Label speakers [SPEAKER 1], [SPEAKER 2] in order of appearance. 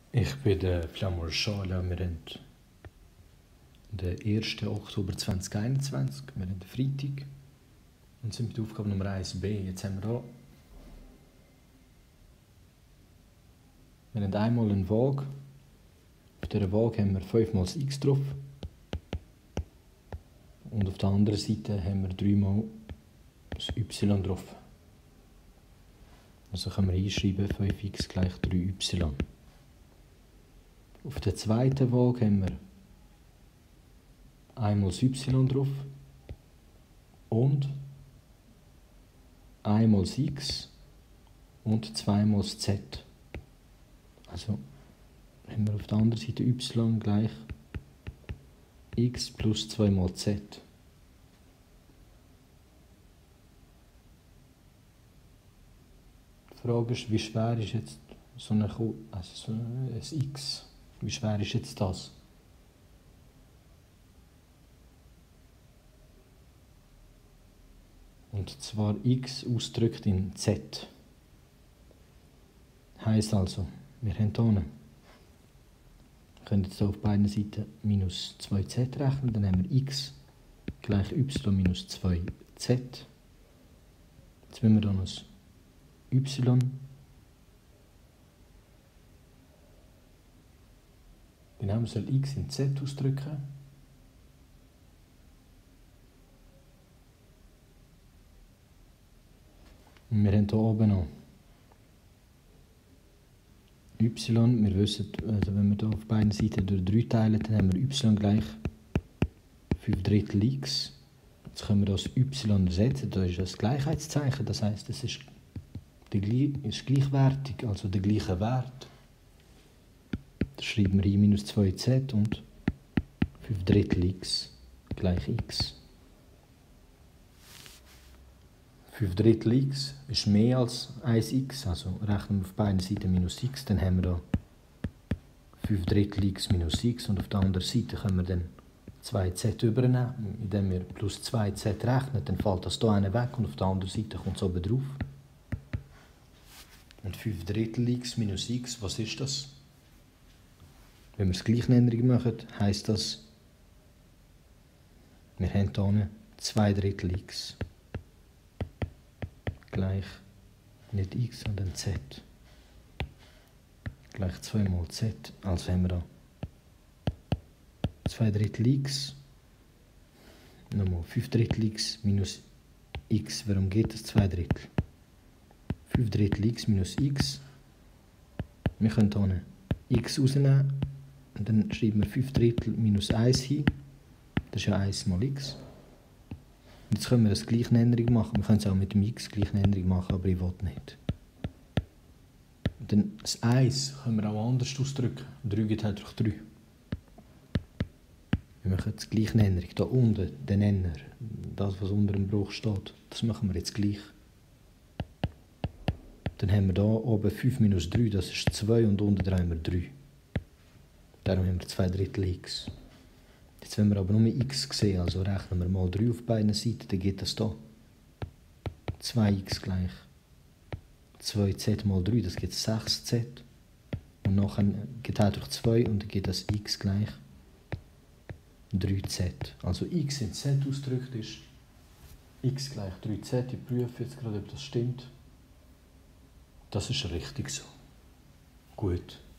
[SPEAKER 1] Ich bin der Flamur Schala. Wir haben den 1. Oktober 2021. Wir haben den Freitag. Und sind bei der Aufgabe Nummer 1b. Jetzt haben wir haben einmal eine Waage. Auf dieser Waage haben wir 5 mal das x drauf. Und auf der anderen Seite haben wir 3 mal das y drauf. Also können wir einschreiben, 5x gleich 3y. Auf der zweiten Waage haben wir einmal das y drauf und einmal das x und zweimal das z. Also haben wir auf der anderen Seite y gleich x plus 2 mal z. Die Frage ist, wie schwer ist jetzt so ein x? Wie schwer ist jetzt das? Und zwar x ausgedrückt in z. Heisst also, wir haben hier, wir können jetzt auf beiden Seiten minus 2z rechnen, dann haben wir x gleich y minus 2z. Jetzt wenn wir dann das y genau, man soll x in z ausdrücken. Und wir haben hier oben noch y. Wir wissen, also wenn wir hier auf beiden Seiten durch 3 teilen, dann haben wir y gleich 5/3 x. Jetzt können wir das y ersetzen. Da ist das Gleichheitszeichen. Das heisst, es ist gleichwertig, also der gleiche Wert. Da schreiben wir minus 2z und 5/3 x gleich x. 5/3 x ist mehr als 1x, also rechnen wir auf beiden Seiten minus x, dann haben wir hier 5/3 x minus x und auf der anderen Seite können wir dann 2z übernehmen. Indem wir plus 2z rechnen, dann fällt das hier weg und auf der anderen Seite kommt es oben drauf. Und 5/3 x minus x, was ist das? Wenn wir es Gleichnennung machen, heisst das, wir haben hier 2/3 x gleich nicht x, sondern z gleich 2 mal z. Also haben wir da 2/3 x, nochmal 5/3 x minus x. Warum geht das 2/3? 5/3 x minus x. Wir können hier x rausnehmen und dann schreiben wir 5/3 minus 1 hin. Das ist ja 1 mal x. Und jetzt können wir das Gleichnennung machen. Wir können es auch mit dem x Gleichnennung machen, aber ich will nicht. Und dann das 1 können wir auch anders ausdrücken. 3 gibt halt durch 3. Wir machen jetzt Gleichnennung. Hier unten, den Nenner, das was unter dem Bruch steht, das machen wir jetzt gleich. Dann haben wir hier oben 5 minus 3, das ist 2 und unten haben wir 3. Darum haben wir 2/3 x. Jetzt wenn wir aber nur x sehen, also rechnen wir mal 3 auf beiden Seiten, dann geht das hier. 2x gleich 2z mal 3, das gibt 6z. Und nachher geteilt durch 2 und dann geht das x gleich 3z. Also x in z ausgedrückt ist x gleich 3z. Ich prüfe jetzt gerade, ob das stimmt. Das ist richtig so. Gut.